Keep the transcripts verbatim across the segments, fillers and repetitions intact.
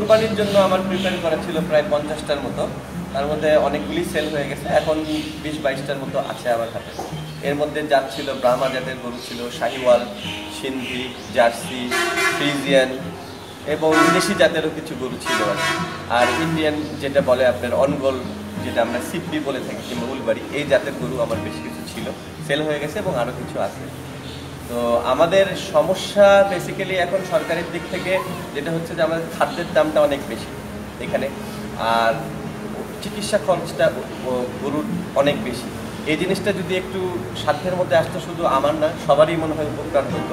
কোরবানির জন্য আমার প্রিপেয়ার করা ছিল প্রায় পঞ্চাশটার মতো, তার মধ্যে অনেকগুলি সেল হয়ে গেছে, এখন বিশ বাইশটার মতো আছে আমার হাতে। এর মধ্যে জাত ছিল ব্রাহ্মা জাতের গরু ছিল, শাহিওয়াল, সিন্ধি, জার্সি, ফ্রিজিয়ান এবং দেশি জাতেরও কিছু গরু ছিল আর আর ইন্ডিয়ান যেটা বলে আপনার অনগোল, যেটা আমরা সিপি বলে থাকি কিংবা উলবাড়ি, এই জাতের গরু আমার বেশ কিছু ছিল, সেল হয়ে গেছে এবং আরও কিছু আছে। তো আমাদের সমস্যা বেসিক্যালি এখন সরকারের দিক থেকে যেটা হচ্ছে যে আমাদের খাদ্যের দামটা অনেক বেশি এখানে, আর চিকিৎসা খরচটা গরুর অনেক বেশি। এই জিনিসটা যদি একটু সাধ্যের মধ্যে আসতো, শুধু আমার না সবারই মনে হয় উপকার হতো।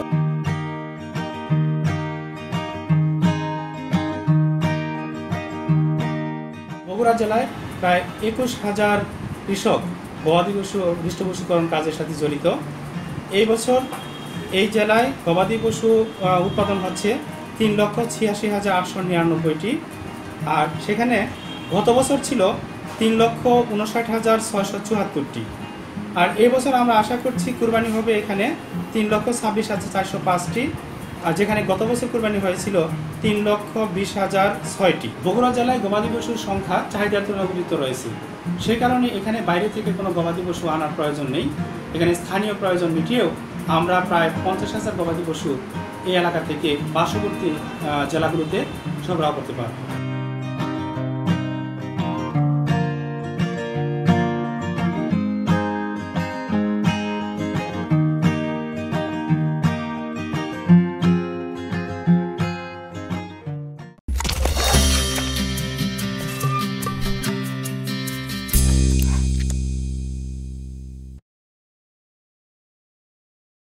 বগুড়া জেলায় প্রায় একুশ হাজার কৃষক গবাদি পশু হৃষ্টপুষ্টকরণ কাজের সাথে জড়িত। এই বছর এই জেলায় গবাদি পশু উৎপাদন হচ্ছে তিন লক্ষ ছিয়াশি হাজার আটশো নিরানব্বইটি, আর সেখানে গত বছর ছিল তিন লক্ষ উনষাট হাজার ছয়শো চুয়াত্তরটি। আর এই বছর আমরা আশা করছি কুরবানি হবে এখানে তিন লক্ষ ছাব্বিশ হাজার চারশো পাঁচটি, আর যেখানে গত বছর কুরবানি হয়েছিল তিন লক্ষ বিশ হাজার ছয়টি। বগুড়া জেলায় গবাদি পশুর সংখ্যা চাহিদার তুলনায় রয়েছে, সে কারণে এখানে বাইরে থেকে কোনো গবাদি পশু আনার প্রয়োজন নেই। এখানে স্থানীয় প্রয়োজন মিটিয়েও আমরা প্রায় পঞ্চাশ হাজার গবাদি পশু এই এলাকা থেকে পার্শ্ববর্তী জেলাগুলোতে সরবরাহ করতে পারব।